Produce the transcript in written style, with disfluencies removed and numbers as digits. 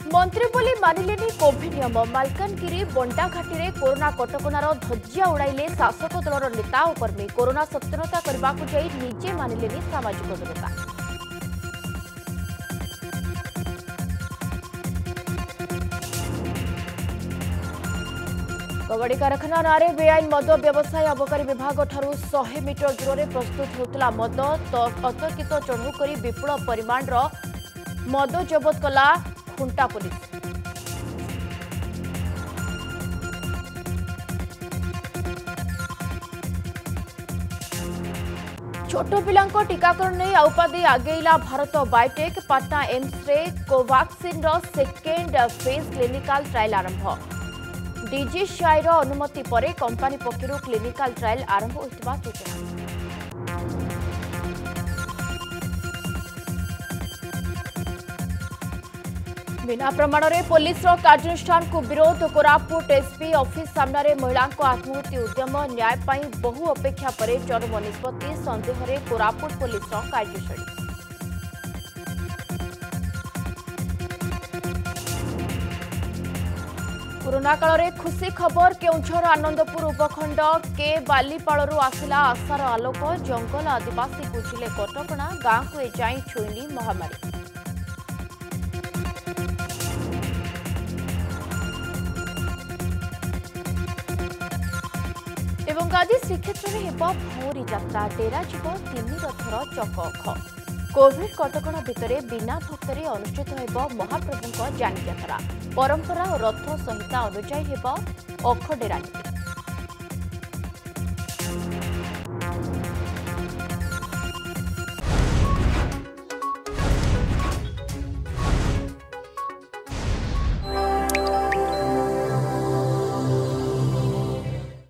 मंत्री बोली मानिलेनी कोविड नियम मालकानगिरी बंडाघाटी में कोरोना कटकणार धज्जिया उड़ाइले शासक दलर नेता और कर्मी कोरोना सचेतनता करने को जाई निजे मानिलेनी सामाजिक दूरता। कबड्डी कारखाना नारे बेआईन मद व्यवसाय अबकारी विभाग ठारू 100 मीटर दूर में प्रस्तुत होता मद अतर्कित चढ़ऊ कर विपुल परिमाण मद जबत कला खुंटा पुलिस। छोट पिलांक टीकाकरण नहीं आउपादी आगेला भारत बायोटेक पाटना एम्स रे Covaxin second phase clinical trial आरंभ। डीजीसीआई अनुमति पर कंपनी पक्षर क्लिनिकल ट्रायल आरंभ होता सूचना। बिना प्रमाण में पुलिस कार्यानुष्ठान को विरोध कोरापुट एसपी ऑफिस सामने महिला आत्महत्या उद्यम न्याय पाई बहु अपेक्षा पर चरम निष्पत्ति संदेह में कोरापुट पुलिस कार्यशैली। कोरोना काल में खुशी खबर केउंझर आनंदपुर उपखंड के बालीपालू आसला आशार आलोक जंगल आदिवासी बुझिले कटकणा गाँ को एजाई छुईनी महामारी। आज श्रीक्षेत्र में हेब भौरी यात्रा डेरा जीव 3 रथर चक कोविड कटकणा भितर बिना भक्तरे अनुष्ठित हेब महाप्रभुଙ୍କ जानी यात्रा परंपरा और रथ संहिता अनुଯାयी हेब अखडेरा नीति।